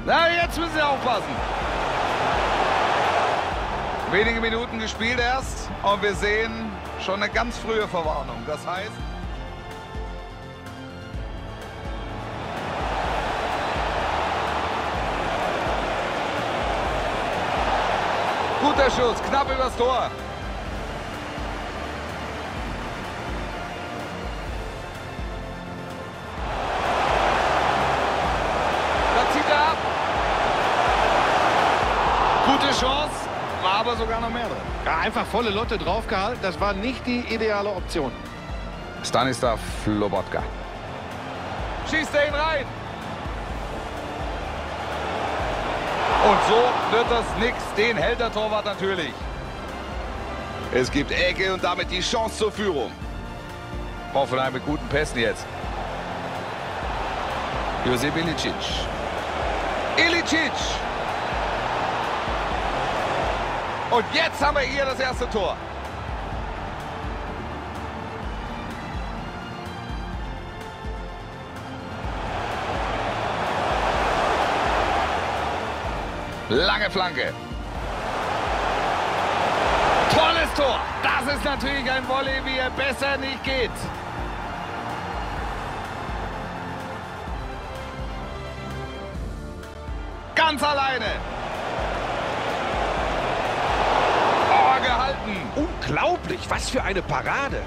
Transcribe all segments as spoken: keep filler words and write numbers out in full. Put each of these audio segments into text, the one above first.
Na, jetzt müssen Sie aufpassen. Wenige Minuten gespielt erst und wir sehen schon eine ganz frühe Verwarnung. Das heißt... Guter Schuss, knapp übers Tor. Da zieht er ab. Gute Chance, war aber sogar noch mehr drin. Ja, einfach volle Lotte draufgehalten. Das war nicht die ideale Option. Stanislav Lobotka. Schießt er ihn rein. Und so wird das nix. Den hält der Torwart natürlich. Es gibt Ecke und damit die Chance zur Führung. Hoffenheim mit guten Pässen jetzt. Josip Ilicic. Ilicic. Und jetzt haben wir hier das erste Tor. Lange Flanke. Tolles Tor. Das ist natürlich ein Volley, wie er besser nicht geht. Ganz alleine. Oh, gehalten. Unglaublich, was für eine Parade.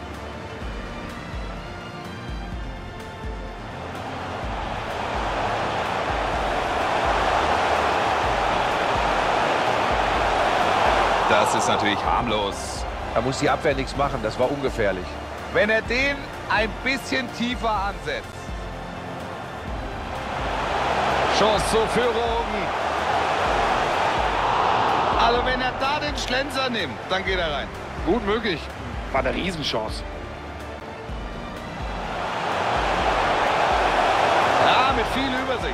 Das ist natürlich harmlos. Da muss die Abwehr nichts machen, das war ungefährlich. Wenn er den ein bisschen tiefer ansetzt. Chance zur Führung. Also wenn er da den Schlenzer nimmt, dann geht er rein. Gut möglich. War eine Riesenchance. Ja, mit viel Übersicht.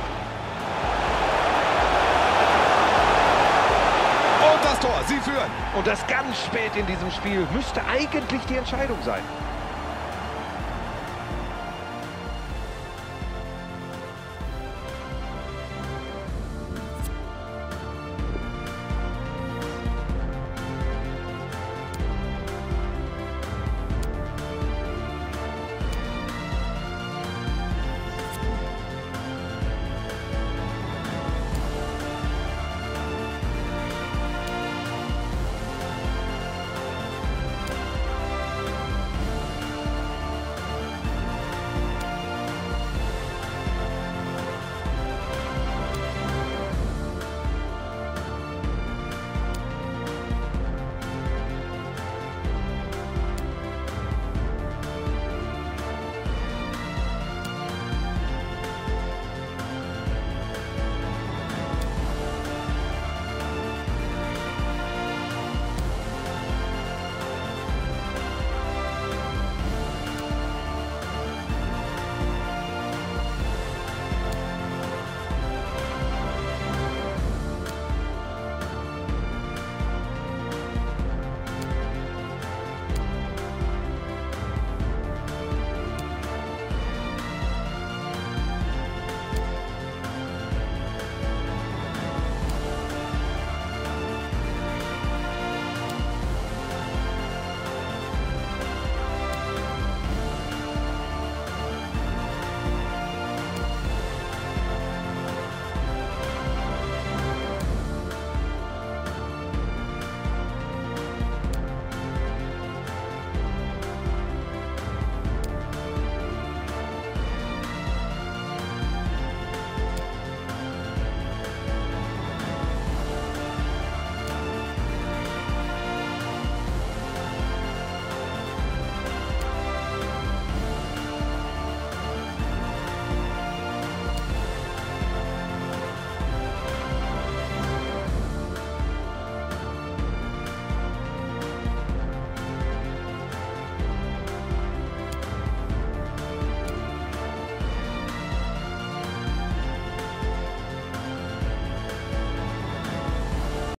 Und das Tor, sie führen. Und das ganz spät in diesem Spiel müsste eigentlich die Entscheidung sein.